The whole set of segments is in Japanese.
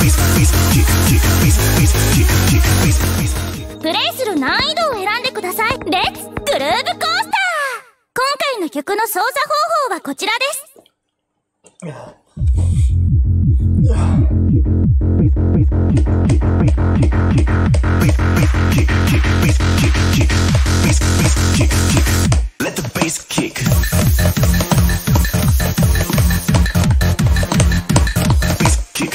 プレイする難易度を選んでください。レッツグルーブコースター。今回の曲の操作方法はこちらです。 Let the bass kick. Bass kick.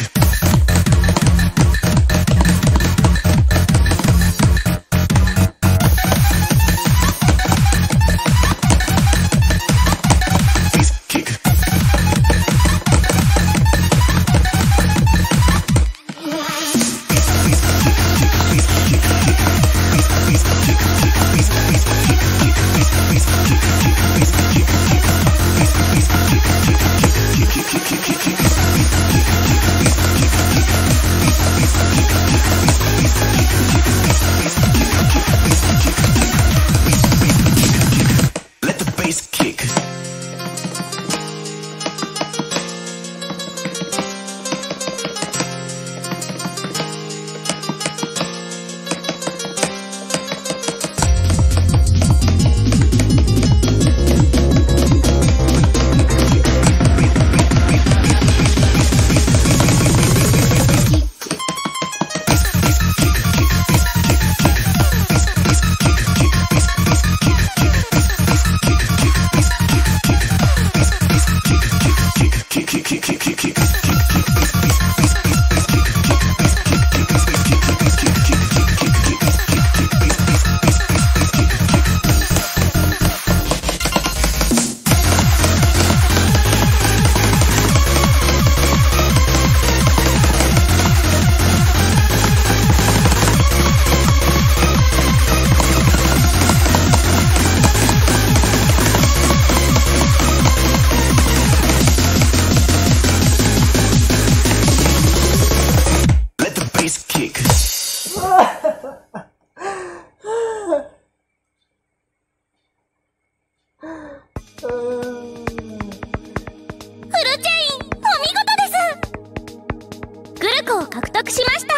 Bass kick. Let the bass kick. Kick. フルチェイン、お見事です。グルコを獲得しました。